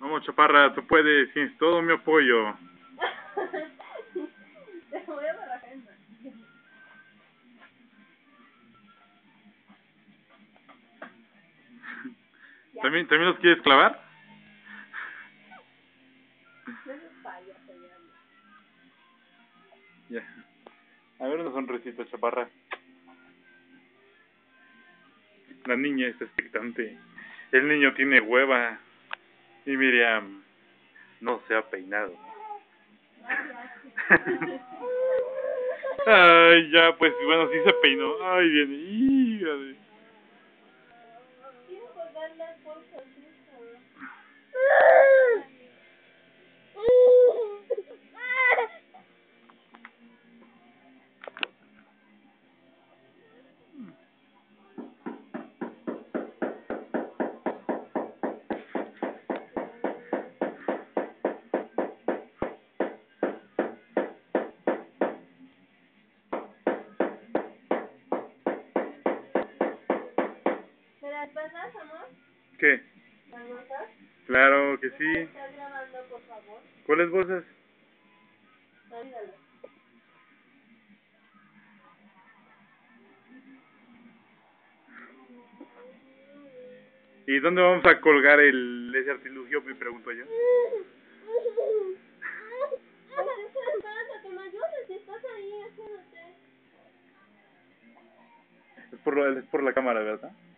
Vamos, chaparra, tú puedes, tienes todo mi apoyo. Te voy a barajar. ¿También los quieres clavar? Ya. A ver una sonrisita, chaparra. La niña está expectante. El niño tiene hueva. Y Miriam no se ha peinado. Ay, ya, pues bueno, sí se peinó. Ay, bien, híjole. Quiero colgar las bolsas, ¿me las pasas, amor? ¿Qué? ¿Las bolsas? Claro que sí. ¿Estás grabando, por favor? ¿Cuáles bolsas? Olvídalo. ¿Y dónde vamos a colgar ese artilugio? Me pregunto yo. Pues estoy sentada, que me ayudes si estás ahí haciéndote. Es por la cámara, ¿verdad?